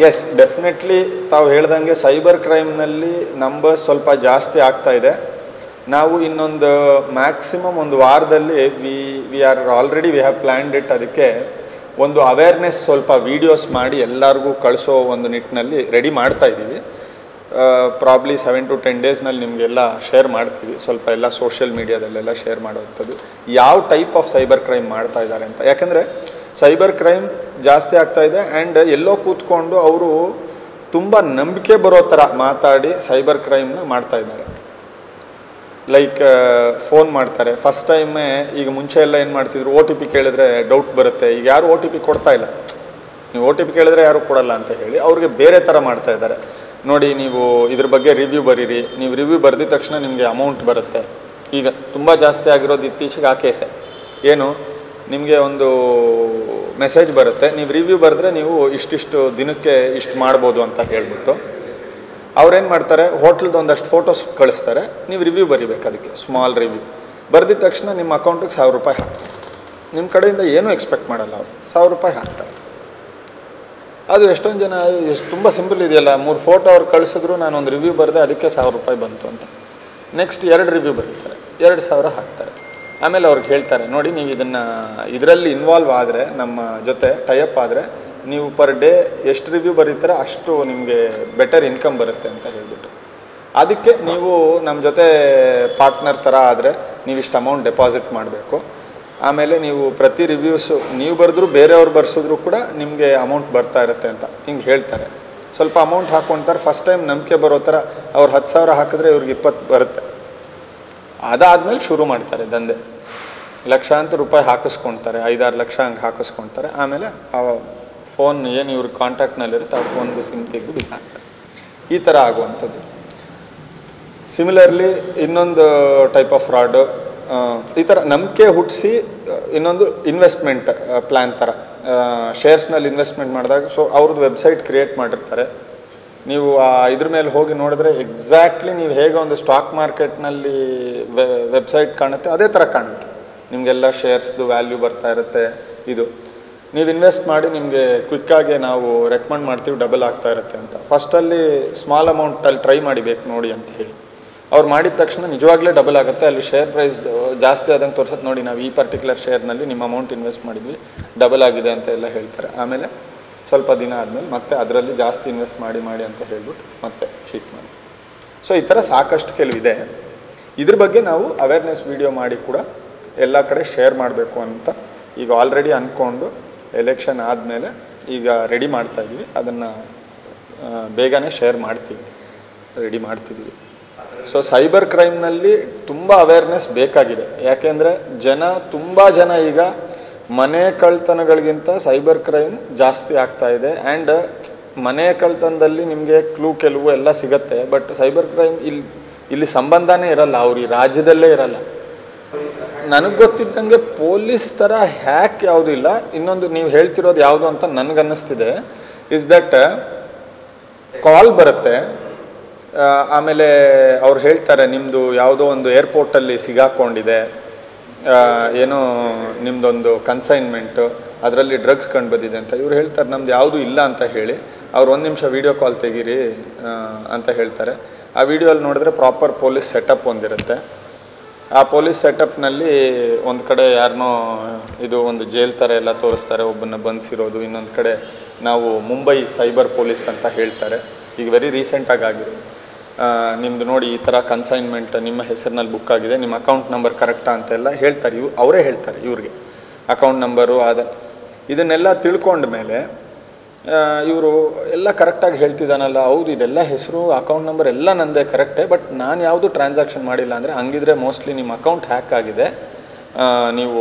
S, definitely ತಾವು ಹೇಳ್ದಂಗೆ cyber ಕ್ರೈಮ್ನಲ್ಲಿ numbers ಸ್ವಲ್ಪ ಜಾಸ್ತಿ ಆಗ್ತಾ ಇದೆ. ನಾವು ಇನ್ನೊಂದು ಮ್ಯಾಕ್ಸಿಮಮ್ ಒಂದು ವಾರದಲ್ಲಿ ವಿ ಹ್ಯಾವ್ ಪ್ಲ್ಯಾನ್ಡ್ ಇಟ್. ಅದಕ್ಕೆ ಒಂದು ಅವೇರ್ನೆಸ್ ಸ್ವಲ್ಪ ವೀಡಿಯೋಸ್ ಮಾಡಿ ಎಲ್ಲರಿಗೂ ಕಳಿಸೋ ಒಂದು ನಿಟ್ಟಿನಲ್ಲಿ ರೆಡಿ ಮಾಡ್ತಾ ಇದ್ದೀವಿ. ಪ್ರಾಬ್ಲಿ 7 to 10 ಡೇಸ್ನಲ್ಲಿ ನಿಮಗೆಲ್ಲ ಶೇರ್ ಮಾಡ್ತೀವಿ. ಸ್ವಲ್ಪ ಎಲ್ಲ ಸೋಷಿಯಲ್ ಮೀಡಿಯಾದಲ್ಲೆಲ್ಲ ಶೇರ್ ಮಾಡೋವಂಥದ್ದು ಯಾವ ಟೈಪ್ ಆಫ್ ಸೈಬರ್ ಕ್ರೈಮ್ ಮಾಡ್ತಾ ಇದ್ದಾರೆ ಅಂತ. ಯಾಕೆಂದರೆ ಸೈಬರ್ ಕ್ರೈಮ್ ಜಾಸ್ತಿ ಆಗ್ತಾ ಇದೆ ಆ್ಯಂಡ್ ಎಲ್ಲೋ ಕೂತ್ಕೊಂಡು ಅವರು ತುಂಬ ನಂಬಿಕೆ ಬರೋ ಥರ ಮಾತಾಡಿ ಸೈಬರ್ ಕ್ರೈಮ್ನ ಮಾಡ್ತಾ ಇದ್ದಾರೆ. ಲೈಕ್ ಫೋನ್ ಮಾಡ್ತಾರೆ ಫಸ್ಟ್ ಟೈಮೇ. ಈಗ ಮುಂಚೆ ಎಲ್ಲ ಏನು ಮಾಡ್ತಿದ್ರು, OTP ಕೇಳಿದ್ರೆ ಡೌಟ್ ಬರುತ್ತೆ. ಈಗ ಯಾರು OTP ಕೊಡ್ತಾ ಇಲ್ಲ. ನೀವು OTP ಕೇಳಿದ್ರೆ ಯಾರು ಕೊಡಲ್ಲ ಅಂತ ಹೇಳಿ ಅವ್ರಿಗೆ ಬೇರೆ ಥರ ಮಾಡ್ತಾ ಇದ್ದಾರೆ. ನೋಡಿ, ನೀವು ಇದ್ರ ಬಗ್ಗೆ ರಿವ್ಯೂ ಬರೀರಿ, ನೀವು ರಿವ್ಯೂ ಬರೆದಿದ ತಕ್ಷಣ ನಿಮಗೆ ಅಮೌಂಟ್ ಬರುತ್ತೆ. ಈಗ ತುಂಬ ಜಾಸ್ತಿ ಆಗಿರೋದು ಇತ್ತೀಚೆಗೆ ಆ ಕೇಸೆ. ಏನು, ನಿಮಗೆ ಒಂದು ಮೆಸೇಜ್ ಬರುತ್ತೆ, ನೀವು ರಿವ್ಯೂ ಬರೆದ್ರೆ ನೀವು ಇಷ್ಟಿಷ್ಟು ದಿನಕ್ಕೆ ಇಷ್ಟು ಮಾಡ್ಬೋದು ಅಂತ ಹೇಳ್ಬಿಟ್ಟು ಅವ್ರೇನು ಮಾಡ್ತಾರೆ, ಹೋಟ್ಲದ್ದು ಒಂದಷ್ಟು ಫೋಟೋಸ್ ಕಳಿಸ್ತಾರೆ. ನೀವು ರಿವ್ಯೂ ಬರೀಬೇಕು, ಅದಕ್ಕೆ ಸ್ಮಾಲ್ ರಿವ್ಯೂ ಬರೆದಿದ ತಕ್ಷಣ ನಿಮ್ಮ ಅಕೌಂಟಿಗೆ ₹1000 ಹಾಕ್ತಾರೆ. ನಿಮ್ಮ ಕಡೆಯಿಂದ ಏನೂ ಎಕ್ಸ್ಪೆಕ್ಟ್ ಮಾಡಲ್ಲ, ಅವರು ₹1000 ಹಾಕ್ತಾರೆ. ಅದು ಎಷ್ಟೊಂದು ಜನ ತುಂಬ ಸಿಂಪಲ್ ಇದೆಯಲ್ಲ, 3 ಫೋಟೋ ಅವ್ರು ಕಳಿಸಿದ್ರು, ನಾನು ಒಂದು ರಿವ್ಯೂ ಬರೆದೆ ಅದಕ್ಕೆ ₹1000 ಬಂತು ಅಂತ. ನೆಕ್ಸ್ಟ್ 2 ರಿವ್ಯೂ ಬರೀತಾರೆ, 2000 ಹಾಕ್ತಾರೆ. ಆಮೇಲೆ ಅವ್ರಿಗೆ ಹೇಳ್ತಾರೆ, ನೋಡಿ ನೀವು ಇದರಲ್ಲಿ ಇನ್ವಾಲ್ವ್ ಆದರೆ, ನಮ್ಮ ಜೊತೆ ಟೈಅಪ್ ಆದರೆ ನೀವು ಪರ್ ಡೇ ಎಷ್ಟು ರಿವ್ಯೂ ಬರೀತಾರೆ ಅಷ್ಟು ನಿಮಗೆ ಬೆಟರ್ ಇನ್ಕಮ್ ಬರುತ್ತೆ ಅಂತ ಹೇಳ್ಬಿಟ್ಟು, ಅದಕ್ಕೆ ನೀವು ನಮ್ಮ ಜೊತೆ ಪಾರ್ಟ್ನರ್ ಥರ ಆದರೆ ನೀವು ಇಷ್ಟು ಅಮೌಂಟ್ ಡೆಪಾಸಿಟ್ ಮಾಡಬೇಕು. ಆಮೇಲೆ ನೀವು ಪ್ರತಿ ರಿವ್ಯೂಸು ನೀವು ಬರೆದ್ರು ಬೇರೆಯವ್ರು ಬರ್ಸಿದ್ರು ಕೂಡ ನಿಮಗೆ ಅಮೌಂಟ್ ಬರ್ತಾ ಇರುತ್ತೆ ಅಂತ ಹಿಂಗೆ ಹೇಳ್ತಾರೆ. ಸ್ವಲ್ಪ ಅಮೌಂಟ್ ಹಾಕ್ಕೊಳ್ತಾರೆ. ಫಸ್ಟ್ ಟೈಮ್ ನಂಬಿಕೆ ಬರೋ ಥರ ಅವ್ರು 10,000 ಹಾಕಿದ್ರೆ ಇವ್ರಿಗೆ 20 ಬರುತ್ತೆ. ಅದಾದಮೇಲೆ ಶುರು ಮಾಡ್ತಾರೆ ದಂಧೆ. ಲಕ್ಷಾಂತರ ರೂಪಾಯಿ ಹಾಕಿಸ್ಕೊಳ್ತಾರೆ, 5-6 ಲಕ್ಷ ಹಂಗೆ ಹಾಕಿಸ್ಕೊಳ್ತಾರೆ. ಆಮೇಲೆ ಆ ಫೋನ್ ಏನು ಇವ್ರ ಕಾಂಟ್ಯಾಕ್ಟ್ನಲ್ಲಿರುತ್ತೆ ಆ ಫೋನ್ದು ಸಿಮ್ ತೆಗೆದು ಬಿಸಾಕ್ತಾರೆ. ಈ ಥರ ಆಗುವಂಥದ್ದು. ಸಿಮಿಲರ್ಲಿ ಇನ್ನೊಂದು ಟೈಪ್ ಆಫ್ ಫ್ರಾಡು, ಈ ಥರ ನಂಬಿಕೆ ಹುಟ್ಟಿಸಿ ಇನ್ನೊಂದು ಇನ್ವೆಸ್ಟ್ಮೆಂಟ್ ಪ್ಲ್ಯಾನ್ ಥರ ಶೇರ್ಸ್ನಲ್ಲಿ ಇನ್ವೆಸ್ಟ್ಮೆಂಟ್ ಮಾಡಿದಾಗ ಅವ್ರದ್ದು ವೆಬ್ಸೈಟ್ ಕ್ರಿಯೇಟ್ ಮಾಡಿರ್ತಾರೆ. ನೀವು ಇದ್ರ ಮೇಲೆ ಹೋಗಿ ನೋಡಿದ್ರೆ ಎಕ್ಸಾಕ್ಟ್ಲಿ ನೀವು ಹೇಗೆ ಒಂದು ಸ್ಟಾಕ್ ಮಾರ್ಕೆಟ್ನಲ್ಲಿ ವೆಬ್ಸೈಟ್ ಕಾಣುತ್ತೆ ಅದೇ ಥರ ಕಾಣುತ್ತೆ. ನಿಮಗೆಲ್ಲ ಶೇರ್ಸ್ದು ವ್ಯಾಲ್ಯೂ ಬರ್ತಾ ಇರುತ್ತೆ. ಇದು ನೀವು ಇನ್ವೆಸ್ಟ್ ಮಾಡಿ ನಿಮಗೆ ಕ್ವಿಕ್ಕಾಗಿ ನಾವು ರೆಕಮೆಂಡ್ ಮಾಡ್ತೀವಿ, ಡಬಲ್ ಆಗ್ತಾ ಇರುತ್ತೆ ಅಂತ. ಫಸ್ಟಲ್ಲಿ ಸ್ಮಾಲ್ ಅಮೌಂಟಲ್ಲಿ ಟ್ರೈ ಮಾಡಿಬೇಕು ನೋಡಿ ಅಂತ ಹೇಳಿ ಅವ್ರು ಮಾಡಿದ ತಕ್ಷಣ ನಿಜವಾಗ್ಲೇ ಡಬಲ್ ಆಗುತ್ತೆ. ಅಲ್ಲಿ ಶೇರ್ ಪ್ರೈಸ್ ಜಾಸ್ತಿ ಆದಂಗೆ ತೋರಿಸುತ್ತೆ. ನೋಡಿ, ನಾವು ಈ ಪರ್ಟಿಕ್ಯುಲರ್ ಶೇರ್ನಲ್ಲಿ ನಿಮ್ಮ ಅಮೌಂಟ್ ಇನ್ವೆಸ್ಟ್ ಮಾಡಿದ್ವಿ, ಡಬಲ್ ಆಗಿದೆ ಅಂತ ಎಲ್ಲ ಹೇಳ್ತಾರೆ. ಆಮೇಲೆ ಸ್ವಲ್ಪ ದಿನ ಆದಮೇಲೆ ಮತ್ತೆ ಅದರಲ್ಲಿ ಜಾಸ್ತಿ ಇನ್ವೆಸ್ಟ್ ಮಾಡಿ ಅಂತ ಹೇಳ್ಬಿಟ್ಟು ಮತ್ತೆ ಚೀಟ್ ಮಾಡ್ತೀವಿ. ಸೊ ಈ ಥರ ಸಾಕಷ್ಟು ಕೆಲವಿದೆ. ಇದ್ರ ಬಗ್ಗೆ ನಾವು ಅವೇರ್ನೆಸ್ ವಿಡಿಯೋ ಮಾಡಿ ಕೂಡ ಎಲ್ಲ ಕಡೆ ಶೇರ್ ಮಾಡಬೇಕು ಅಂತ ಈಗ ಆಲ್ರೆಡಿ ಅಂದ್ಕೊಂಡು ಎಲೆಕ್ಷನ್ ಆದಮೇಲೆ ಈಗ ರೆಡಿ ಮಾಡ್ತಾಯಿದ್ದೀವಿ. ಅದನ್ನು ಬೇಗನೆ ಶೇರ್ ಮಾಡ್ತೀವಿ, ರೆಡಿ ಮಾಡ್ತಿದ್ದೀವಿ. ಸೊ ಸೈಬರ್ ಕ್ರೈಮ್ನಲ್ಲಿ ತುಂಬ ಅವೇರ್ನೆಸ್ ಬೇಕಾಗಿದೆ. ಯಾಕೆಂದರೆ ತುಂಬ ಜನ ಈಗ ಮನೆ ಕಳ್ತನಗಳಿಗಿಂತ ಸೈಬರ್ ಕ್ರೈಮ್ ಜಾಸ್ತಿ ಆಗ್ತಾ ಇದೆ. ಆ್ಯಂಡ್ ಮನೆ ಕಳ್ತನದಲ್ಲಿ ನಿಮಗೆ ಕೆಲವು ಎಲ್ಲ ಸಿಗುತ್ತೆ. ಬಟ್ ಸೈಬರ್ ಕ್ರೈಮ್ ಇಲ್ಲಿ ಸಂಬಂಧನೇ ಇರಲ್ಲ, ಅವ್ರು ಈ ರಾಜ್ಯದಲ್ಲೇ ಇರಲ್ಲ. ನನಗೆ ಗೊತ್ತಿದ್ದಂಗೆ ಪೊಲೀಸ್ ಥರ ಹ್ಯಾಕ್ ಯಾವುದೂ ಇಲ್ಲ. ಇನ್ನೊಂದು ನೀವು ಹೇಳ್ತಿರೋದು ಯಾವುದು ಅಂತ ನನಗನ್ನಿಸ್ತಿದೆ ಇಸ್ ದಟ್ ಕಾಲ್ ಬರುತ್ತೆ. ಆಮೇಲೆ ಅವ್ರು ಹೇಳ್ತಾರೆ ನಿಮ್ಮದು ಯಾವುದೋ ಒಂದು ಏರ್ಪೋರ್ಟಲ್ಲಿ ಸಿಗಾಕೊಂಡಿದೆ, ಏನೋ ನಿಮ್ಮದೊಂದು ಕನ್ಸೈನ್ಮೆಂಟು, ಅದರಲ್ಲಿ ಡ್ರಗ್ಸ್ ಕಂಡು ಬಂದಿದೆ ಅಂತ. ಇವ್ರು ಹೇಳ್ತಾರೆ ನಮ್ದು ಯಾವುದೂ ಇಲ್ಲ ಅಂತ ಹೇಳಿ ಅವ್ರು 1 ನಿಮಿಷ ವೀಡಿಯೋ ಕಾಲ್ ತೆಗೀರಿ ಅಂತ ಹೇಳ್ತಾರೆ. ಆ ವಿಡಿಯೋಲ್ಲಿ ನೋಡಿದ್ರೆ ಪ್ರಾಪರ್ ಪೊಲೀಸ್ ಸೆಟಪ್ ಒಂದಿರುತ್ತೆ. ಆ ಪೊಲೀಸ್ ಸೆಟಪ್ನಲ್ಲಿ ಒಂದು ಕಡೆ ಯಾರನ್ನೋ ಇದು ಒಂದು ಜೈಲ್ ಥರ ಎಲ್ಲ ತೋರಿಸ್ತಾರೆ, ಒಬ್ಬನ್ನ ಬಂಧಿಸಿರೋದು. ಇನ್ನೊಂದು ಕಡೆ ನಾವು ಮುಂಬೈ ಸೈಬರ್ ಪೊಲೀಸ್ ಅಂತ ಹೇಳ್ತಾರೆ. ಈಗ ವೆರಿ ರೀಸೆಂಟಾಗಿ ಆಗಿರೋದು. ನಿಮ್ಮದು ನೋಡಿ ಈ ಥರ ಕನ್ಸೈನ್ಮೆಂಟ್ ನಿಮ್ಮ ಹೆಸರಿನಲ್ಲಿ ಬುಕ್ ಆಗಿದೆ, ನಿಮ್ಮ ಅಕೌಂಟ್ ನಂಬರ್ ಕರೆಕ್ಟಾ ಅಂತೆಲ್ಲ ಹೇಳ್ತಾರೆ. ಅವರೇ ಹೇಳ್ತಾರೆ ಇವ್ರಿಗೆ ಅಕೌಂಟ್ ನಂಬರು ಇದನ್ನೆಲ್ಲ ತಿಳ್ಕೊಂಡ ಮೇಲೆ ಇವರು ಎಲ್ಲ ಕರೆಕ್ಟಾಗಿ ಹೇಳ್ತಿದ್ದಾನಲ್ಲ, ಹೌದು ಇದೆಲ್ಲ ಹೆಸರು ಅಕೌಂಟ್ ನಂಬರ್ ಎಲ್ಲ ನನ್ನದೇ ಕರೆಕ್ಟೇ, ಬಟ್ ನಾನು ಯಾವುದು ಟ್ರಾನ್ಸಾಕ್ಷನ್ ಮಾಡಿಲ್ಲ ಅಂದರೆ ಹಂಗಿದ್ರೆ ಮೋಸ್ಟ್ಲಿ ನಿಮ್ಮ ಅಕೌಂಟ್ ಹ್ಯಾಕ್ ಆಗಿದೆ. ನೀವು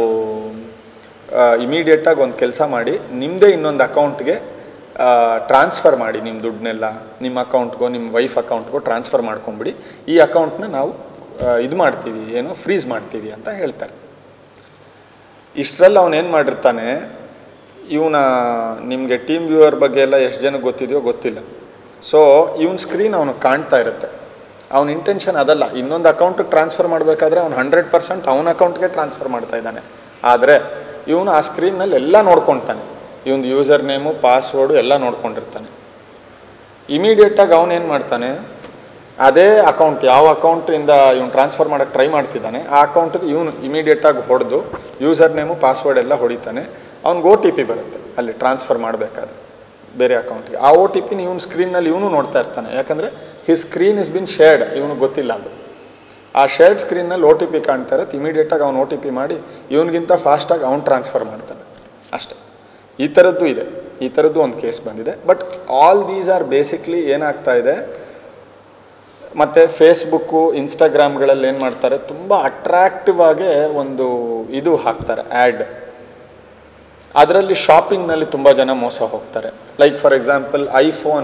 ಇಮಿಡಿಯೇಟಾಗಿ ಒಂದು ಕೆಲಸ ಮಾಡಿ, ನಿಮ್ಮದೇ ಇನ್ನೊಂದು ಅಕೌಂಟ್ಗೆ ಟ್ರಾನ್ಸ್ಫರ್ ಮಾಡಿ ನಿಮ್ಮ ದುಡ್ಡನ್ನೆಲ್ಲ, ನಿಮ್ಮ ಅಕೌಂಟ್ಗೋ ನಿಮ್ಮ ವೈಫ್ ಅಕೌಂಟ್ಗೋ ಟ್ರಾನ್ಸ್ಫರ್ ಮಾಡ್ಕೊಂಬಿಡಿ. ಈ ಅಕೌಂಟ್ನ ನಾವು ಇದು ಮಾಡ್ತೀವಿ, ಏನೋ ಫ್ರೀಸ್ ಮಾಡ್ತೀವಿ ಅಂತ ಹೇಳ್ತಾರೆ. ಇಷ್ಟರಲ್ಲಿ ಅವನೇನು ಮಾಡಿರ್ತಾನೆ, ನಿಮಗೆ ಟೀಮ್ ವ್ಯೂವರ್ ಬಗ್ಗೆ ಎಲ್ಲ ಎಷ್ಟು ಜನಕ್ಕೆ ಗೊತ್ತಿದೆಯೋ ಗೊತ್ತಿಲ್ಲ. ಸೊ ಇವನ ಸ್ಕ್ರೀನ್ ಅವನು ಕಾಣ್ತಾ ಇರುತ್ತೆ. ಅವನ ಇಂಟೆನ್ಷನ್ ಅದಲ್ಲ, ಇನ್ನೊಂದು ಅಕೌಂಟಿಗೆ ಟ್ರಾನ್ಸ್ಫರ್ ಮಾಡಬೇಕಾದ್ರೆ ಅವ್ನು 100% ಅವನ ಅಕೌಂಟ್ಗೆ ಟ್ರಾನ್ಸ್ಫರ್ ಮಾಡ್ತಾ ಇದ್ದಾನೆ. ಆದರೆ ಇವನು ಆ ಸ್ಕ್ರೀನ್ನಲ್ಲಿ ಎಲ್ಲ ನೋಡ್ಕೊತಾನೆ, ಇವನು ಯೂಸರ್ ನೇಮು ಪಾಸ್ವರ್ಡು ಎಲ್ಲ ನೋಡ್ಕೊಂಡಿರ್ತಾನೆ. ಇಮಿಡಿಯೇಟಾಗಿ ಅವನೇನು ಮಾಡ್ತಾನೆ, ಅದೇ ಅಕೌಂಟ್ ಯಾವ ಅಕೌಂಟಿಂದ ಇವನು ಟ್ರಾನ್ಸ್ಫರ್ ಮಾಡೋಕ್ಕೆ ಟ್ರೈ ಮಾಡ್ತಿದ್ದಾನೆ ಆ ಅಕೌಂಟಿಗೆ ಇವನು ಇಮಿಡಿಯೇಟಾಗಿ ಹೊಡೆದು ಯೂಸರ್ ನೇಮು ಪಾಸ್ವರ್ಡ್ ಎಲ್ಲ ಹೊಡಿತಾನೆ. ಅವ್ನಿಗೆ OTP ಬರುತ್ತೆ ಅಲ್ಲಿ ಟ್ರಾನ್ಸ್ಫರ್ ಮಾಡಬೇಕಾದ್ರೆ ಬೇರೆ ಅಕೌಂಟ್ಗೆ. ಆ OTP ಇವನು ಸ್ಕ್ರೀನ್ನಲ್ಲಿ ಇವನು ನೋಡ್ತಾ ಇರ್ತಾನೆ, ಯಾಕಂದರೆ his screen is been shared, ಇವನು ಗೊತ್ತಿಲ್ಲ ಅದು. ಆ ಶೇರ್ಡ್ ಸ್ಕ್ರೀನ್ನಲ್ಲಿ OTP ಕಾಣ್ತಾ ಇರುತ್ತೆ, ಇಮಿಡಿಯೇಟಾಗಿ ಅವ್ನು OTP ಮಾಡಿ ಇವನಿಗಿಂತ ಫಾಸ್ಟಾಗಿ ಅವ್ನು ಟ್ರಾನ್ಸ್ಫರ್ ಮಾಡ್ತಾನೆ ಅಷ್ಟೇ. ಈ ಥರದ್ದು ಇದೆ, ಈ ಥರದ್ದು ಒಂದು ಕೇಸ್ ಬಂದಿದೆ. But all these are basically ಏನಾಗ್ತಾ ಇದೆ, ಮತ್ತು ಫೇಸ್ಬುಕ್ಕು ಇನ್ಸ್ಟಾಗ್ರಾಮ್ಗಳಲ್ಲಿ ಏನು ಮಾಡ್ತಾರೆ, ತುಂಬ ಅಟ್ರಾಕ್ಟಿವ್ ಆಗಿ ಒಂದು ಇದು ಹಾಕ್ತಾರೆ ಆ್ಯಡ್. ಅದರಲ್ಲಿ ಶಾಪಿಂಗ್ನಲ್ಲಿ ತುಂಬ ಜನ ಮೋಸ ಹೋಗ್ತಾರೆ. ಲೈಕ್ ಫಾರ್ ಎಕ್ಸಾಂಪಲ್ ಐಫೋನ್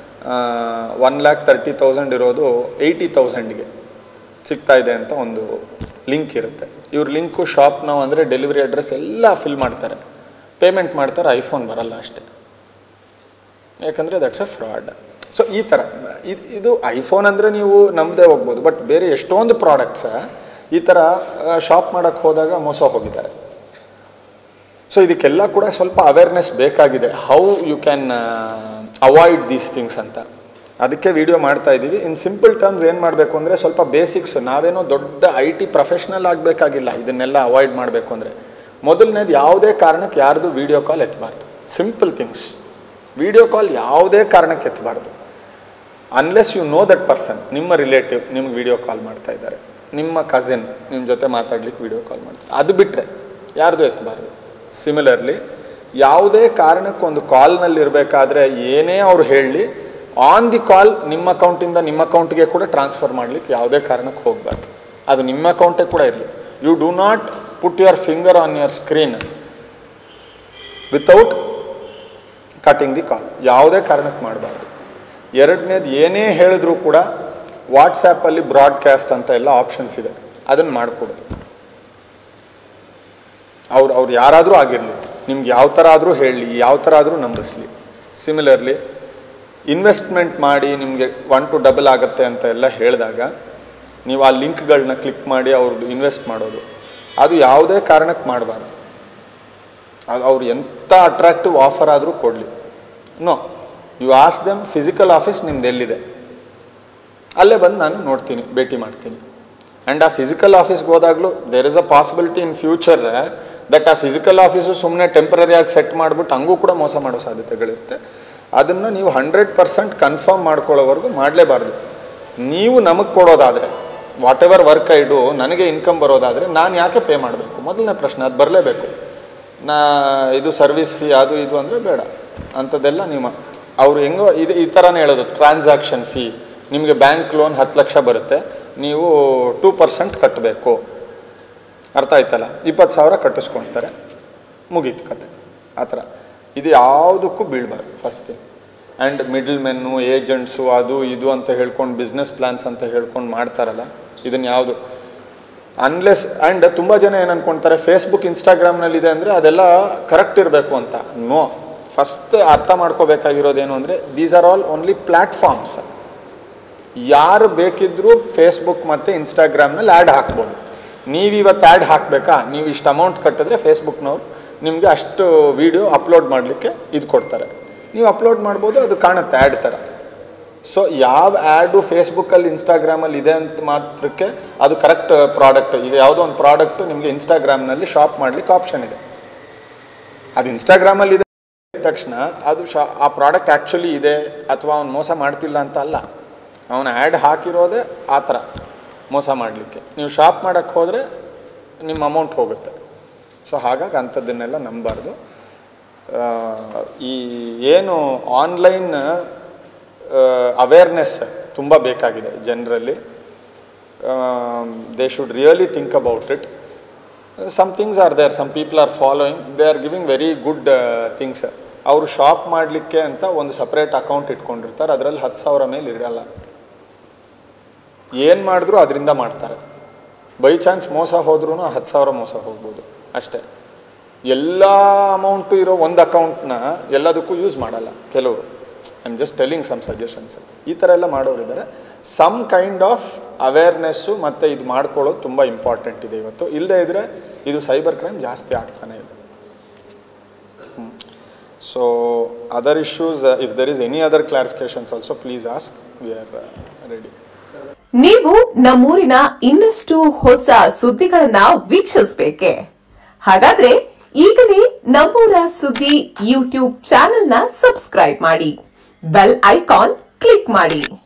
1,30,000 ಇರೋದು 80,000ಗೆ ಸಿಗ್ತಾ ಇದೆ ಅಂತ ಒಂದು ಲಿಂಕ್ ಇರುತ್ತೆ. ಇವ್ರ ಲಿಂಕು ಶಾಪ್ ನಾವು ಅಂದರೆ ಡೆಲಿವರಿ ಅಡ್ರೆಸ್ ಎಲ್ಲ ಫಿಲ್ ಮಾಡ್ತಾರೆ, ಪೇಮೆಂಟ್ ಮಾಡ್ತಾರೆ, ಐಫೋನ್ ಬರಲ್ಲ ಅಷ್ಟೇ, ಯಾಕಂದರೆ ದಟ್ಸ್ ಅ ಫ್ರಾಡ್. ಸೊ ಈ ಥರ ಇದು ಐಫೋನ್ ಅಂದರೆ ನೀವು ನಂಬದೇ ಹೋಗ್ಬೋದು, ಬಟ್ ಬೇರೆ ಎಷ್ಟೊಂದು ಪ್ರಾಡಕ್ಟ್ಸ ಈ ಥರ ಶಾಪ್ ಮಾಡೋಕ್ಕೆ ಹೋದಾಗ ಮೋಸ ಹೋಗಿದ್ದಾರೆ. ಸೊ ಇದಕ್ಕೆಲ್ಲ ಕೂಡ ಸ್ವಲ್ಪ ಅವೇರ್ನೆಸ್ ಬೇಕಾಗಿದೆ, how you can avoid these things ಅಂತ. ಅದಕ್ಕೆ ವಿಡಿಯೋ ಮಾಡ್ತಾ ಇದ್ದೀವಿ. ಇನ್ ಸಿಂಪಲ್ ಟರ್ಮ್ಸ್ ಏನು ಮಾಡಬೇಕು ಅಂದರೆ ಸ್ವಲ್ಪ ಬೇಸಿಕ್ಸ್, ನಾವೇನೋ ದೊಡ್ಡ IT ಪ್ರೊಫೆಷ್ನಲ್ ಆಗಬೇಕಾಗಿಲ್ಲ ಇದನ್ನೆಲ್ಲ ಅವಾಯ್ಡ್ ಮಾಡಬೇಕು ಅಂದರೆ. ಮೊದಲನೇದು, ಯಾವುದೇ ಕಾರಣಕ್ಕೆ ಯಾರ್ದು ವಿಡಿಯೋ ಕಾಲ್ ಎತ್ತಬಾರ್ದು. ಸಿಂಪಲ್ ಥಿಂಗ್ಸ್, ವಿಡಿಯೋ ಕಾಲ್ ಯಾವುದೇ ಕಾರಣಕ್ಕೆ ಎತ್ತಬಾರ್ದು unless you know that person. ನಿಮ್ಮ ರಿಲೇಟಿವ್ ನಿಮ್ಗೆ ವಿಡಿಯೋ ಕಾಲ್ ಮಾಡ್ತಾ ಇದ್ದಾರೆ, ನಿಮ್ಮ ಕಸಿನ್ ನಿಮ್ಮ ಜೊತೆ ಮಾತಾಡ್ಲಿಕ್ಕೆ ವಿಡಿಯೋ ಕಾಲ್ ಮಾಡ್ತಾರೆ, ಅದು ಬಿಟ್ಟರೆ ಯಾರ್ದು ಎತ್ತಬಾರ್ದು. ಸಿಮಿಲರ್ಲಿ ಯಾವುದೇ ಕಾರಣಕ್ಕೆ ಒಂದು ಕಾಲ್ನಲ್ಲಿ ಇರಬೇಕಾದ್ರೆ ಏನೇ ಅವ್ರು ಹೇಳಲಿ, ಆನ್ ದಿ ಕಾಲ್ ನಿಮ್ಮ ಅಕೌಂಟಿಂದ ನಿಮ್ಮ ಅಕೌಂಟ್ಗೆ ಕೂಡ ಟ್ರಾನ್ಸ್ಫರ್ ಮಾಡಲಿಕ್ಕೆ ಯಾವುದೇ ಕಾರಣಕ್ಕೆ ಹೋಗಬಾರ್ದು. ಅದು ನಿಮ್ಮ ಅಕೌಂಟೇ ಕೂಡ ಇರಲಿ. You do not put your finger on your screen without cutting the call, ಯಾವುದೇ ಕಾರಣಕ್ಕೆ ಮಾಡಬಾರ್ದು. ಎರಡನೇದು, ಏನೇ ಹೇಳಿದ್ರೂ ಕೂಡ ವಾಟ್ಸ್ಯಾಪಲ್ಲಿ ಬ್ರಾಡ್ಕಾಸ್ಟ್ ಅಂತ ಎಲ್ಲ ಆಪ್ಷನ್ಸ್ ಇದೆ, ಅದನ್ನು ಮಾಡಿಕೊಡೋದು. ಅವ್ರು ಯಾರಾದರೂ ಆಗಿರಲಿ, ನಿಮ್ಗೆ ಯಾವ ಥರ ಆದರೂ ಹೇಳಲಿ, ಯಾವ ಥರ ಆದರೂ ನಂಬಿಸ್ಲಿ. ಸಿಮಿಲರ್ಲಿ ಇನ್ವೆಸ್ಟ್ಮೆಂಟ್ ಮಾಡಿ ನಿಮಗೆ 1 to double ಆಗುತ್ತೆ ಅಂತ ಎಲ್ಲ ಹೇಳಿದಾಗ ನೀವು ಆ ಲಿಂಕ್ಗಳನ್ನ ಕ್ಲಿಕ್ ಮಾಡಿ ಅವ್ರದ್ದು ಇನ್ವೆಸ್ಟ್ ಮಾಡೋದು, ಅದು ಯಾವುದೇ ಕಾರಣಕ್ಕೆ ಮಾಡಬಾರ್ದು. ಅದು ಅವ್ರು ಎಂಥ ಅಟ್ರಾಕ್ಟಿವ್ ಆಫರ್ ಆದರೂ ಕೊಡಲಿ, no, you ask them physical office ನಿಮ್ದು ಎಲ್ಲಿದೆ, ಅಲ್ಲೇ ಬಂದು ನಾನು ನೋಡ್ತೀನಿ, ಭೇಟಿ ಮಾಡ್ತೀನಿ. ಆ್ಯಂಡ್ ಆ ಫಿಸಿಕಲ್ ಆಫೀಸ್ಗೆ ಹೋದಾಗಲೂ there is a possibility in future that ಆ ಫಿಸಿಕಲ್ ಆಫೀಸು ಸುಮ್ಮನೆ ಟೆಂಪ್ರರಿಯಾಗಿ ಸೆಟ್ ಮಾಡಿಬಿಟ್ಟು ಹಂಗೂ ಕೂಡ ಮೋಸ ಮಾಡೋ ಸಾಧ್ಯತೆಗಳಿರುತ್ತೆ. ಅದನ್ನು ನೀವು 100% ಕನ್ಫರ್ಮ್ ಮಾಡ್ಕೊಳ್ಳೋವರೆಗೂ ಮಾಡಲೇಬಾರ್ದು. ನೀವು ನಮಗೆ ಕೊಡೋದಾದರೆ, whatever work I do, ನನಗೆ ಇನ್ಕಮ್ ಬರೋದಾದರೆ ನಾನು ಯಾಕೆ ಪೇ ಮಾಡಬೇಕು? ಮೊದಲನೇ ಪ್ರಶ್ನೆ, ಅದು ಬರಲೇಬೇಕು. ಇದು ಸರ್ವಿಸ್ ಫೀ ಅದು ಇದು ಅಂದರೆ ಬೇಡ, ಅಂಥದ್ದೆಲ್ಲ ನಿಮ್ಮ ಅವರು ಹೆಂಗೋ ಈ ಥರನೇ ಹೇಳೋದು. ಟ್ರಾನ್ಸಾಕ್ಷನ್ ಫೀ, ನಿಮಗೆ ಬ್ಯಾಂಕ್ ಲೋನ್ 10 ಲಕ್ಷ ಬರುತ್ತೆ, ನೀವು 2% ಕಟ್ಟಬೇಕು, ಅರ್ಥ ಆಯ್ತಲ್ಲ, 20,000 ಕಟ್ಟಿಸ್ಕೊಳ್ತಾರೆ, ಮುಗೀತು ಕತೆ. ಆ ಥರ ಇದು ಯಾವುದಕ್ಕೂ ಬೀಳಬಾರ್ದು first thing. And middlemen, agents, ಅದು ಇದು ಅಂತ ಹೇಳ್ಕೊಂಡು ಬಿಸ್ನೆಸ್ ಪ್ಲ್ಯಾನ್ಸ್ ಅಂತ ಹೇಳ್ಕೊಂಡು ಮಾಡ್ತಾರಲ್ಲ, ಇದನ್ನು ಯಾವುದು ಅನ್ಲೆಸ್. ಆ್ಯಂಡ್ ತುಂಬ ಜನ ಏನು ಅಂದ್ಕೊಳ್ತಾರೆ, ಫೇಸ್ಬುಕ್ ಇನ್ಸ್ಟಾಗ್ರಾಮ್ನಲ್ಲಿದೆ ಅಂದರೆ ಅದೆಲ್ಲ ಕರೆಕ್ಟ್ ಇರಬೇಕು ಅಂತ. ನೋ, ಫಸ್ಟ್ ಅರ್ಥ ಮಾಡ್ಕೋಬೇಕಾಗಿರೋದೇನು ಅಂದರೆ these are all only platforms. ಯಾರು ಬೇಕಿದ್ದರೂ ಫೇಸ್ಬುಕ್ ಮತ್ತು ಇನ್ಸ್ಟಾಗ್ರಾಮ್ನಲ್ಲಿ ಆ್ಯಡ್ ಹಾಕ್ಬೋದು. ನೀವಿವತ್ತು ಆ್ಯಡ್ ಹಾಕಬೇಕಾ, ನೀವು ಇಷ್ಟು ಅಮೌಂಟ್ ಕಟ್ಟಿದ್ರೆ ಫೇಸ್ಬುಕ್ನವ್ರು ನಿಮಗೆ ಅಷ್ಟು ವೀಡಿಯೋ ಅಪ್ಲೋಡ್ ಮಾಡಲಿಕ್ಕೆ ಇದು ಕೊಡ್ತಾರೆ, ನೀವು ಅಪ್ಲೋಡ್ ಮಾಡ್ಬೋದು, ಅದು ಕಾಣುತ್ತೆ ಆ್ಯಡ್ ಥರ. ಸೊ ಯಾವ ಆ್ಯಡು ಫೇಸ್ಬುಕ್ಕಲ್ಲಿ ಇನ್ಸ್ಟಾಗ್ರಾಮಲ್ಲಿ ಇದೆ ಅಂತ ಮಾತ್ರಕ್ಕೆ ಅದು ಕರೆಕ್ಟ್ ಪ್ರಾಡಕ್ಟ್. ಈಗ ಯಾವುದೋ ಒಂದು ಪ್ರಾಡಕ್ಟು ನಿಮಗೆ ಇನ್ಸ್ಟಾಗ್ರಾಮ್ನಲ್ಲಿ ಶಾಪ್ ಮಾಡಲಿಕ್ಕೆ ಆಪ್ಷನ್ ಇದೆ, ಅದು ಇನ್ಸ್ಟಾಗ್ರಾಮಲ್ಲಿ ಇದೆ ತಕ್ಷಣ ಅದು ಆ ಪ್ರಾಡಕ್ಟ್ ಆ್ಯಕ್ಚುಲಿ ಇದೆ ಅಥವಾ ಅವ್ನು ಮೋಸ ಮಾಡ್ತಿಲ್ಲ ಅಂತ ಅಲ್ಲ, ಅವನು ಆ್ಯಡ್ ಹಾಕಿರೋದೇ ಆ ಥರ ಮೋಸ ಮಾಡಲಿಕ್ಕೆ. ನೀವು ಶಾಪ್ ಮಾಡೋಕ್ಕೆ ಹೋದರೆ ನಿಮ್ಮ ಅಮೌಂಟ್ ಹೋಗುತ್ತೆ. ಸೊ ಹಾಗಾಗಿ ಅಂಥದ್ದನ್ನೆಲ್ಲ ನಂಬಾರ್ದು. ಈ ಏನು ಆನ್ಲೈನ್ ಅವೇರ್ನೆಸ್ ತುಂಬ ಬೇಕಾಗಿದೆ ಜನರಲ್ಲಿ. They should really think about it. Some things are there, some people are following, they are giving very good things. ಅವರು ಶಾಪ್ ಮಾಡಲಿಕ್ಕೆ ಅಂತ ಒಂದು ಸಪ್ರೇಟ್ ಅಕೌಂಟ್ ಇಟ್ಕೊಂಡಿರ್ತಾರೆ, ಅದರಲ್ಲಿ 10,000 ಮೇಲೆ ಇರಲ್ಲ. ಏನು ಮಾಡಿದ್ರೂ ಅದರಿಂದ ಮಾಡ್ತಾರೆ. ಬೈ ಚಾನ್ಸ್ ಮೋಸ ಹೋದ್ರೂ 10,000 ಮೋಸ ಹೋಗ್ಬೋದು ಅಷ್ಟೇ. ಎಲ್ಲ ಅಮೌಂಟು ಇರೋ ಒಂದು ಅಕೌಂಟ್ನ ಎಲ್ಲದಕ್ಕೂ ಯೂಸ್ ಮಾಡಲ್ಲ ಕೆಲವರು. I am just telling some suggestions. ಈ ಥರ ಎಲ್ಲ ಮಾಡೋರಿದ್ದಾರೆ. ಸಮ್ ಕೈಂಡ್ ಆಫ್ ಅವೇರ್ನೆಸ್ಸು ಮತ್ತು ಇದು ಮಾಡ್ಕೊಳ್ಳೋದು ತುಂಬ ಇಂಪಾರ್ಟೆಂಟ್ ಇದೆ ಇವತ್ತು. ಇಲ್ಲದೇ ಇದ್ದರೆ ಇದು ಸೈಬರ್ ಕ್ರೈಮ್ ಜಾಸ್ತಿ ಆಗ್ತಾನೆ ಇದೆ. So other issues, if there is any other clarifications also, please ask. We are ready. ನೀವು ನಮ್ಮೂರಿನ ಇನ್ನಷ್ಟು ಹೊಸ ಸುದ್ದಿಗಳನ್ನ ವೀಕ್ಷಿಸಬೇಕೆ? ಹಾಗಾದ್ರೆ ಈಗಲೇ ನಮ್ಮೂರ ಸುದ್ದಿ ಯೂಟ್ಯೂಬ್ ಚಾನೆಲ್ನ ಸಬ್ಸ್ಕ್ರೈಬ್ ಮಾಡಿ, ಬೆಲ್ ಐಕಾನ್ ಕ್ಲಿಕ್ ಮಾಡಿ.